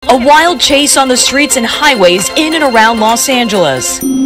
A wild chase on the streets and highways in and around Los Angeles.